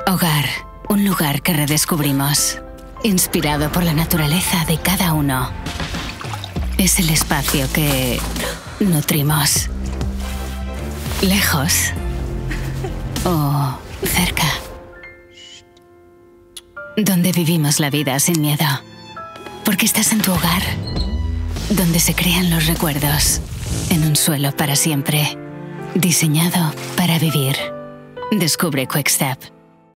Hogar, un lugar que redescubrimos, inspirado por la naturaleza de cada uno. Es el espacio que nutrimos. Lejos o cerca. Donde vivimos la vida sin miedo. Porque estás en tu hogar. Donde se crean los recuerdos. En un suelo para siempre. Diseñado para vivir. Descubre Quickstep.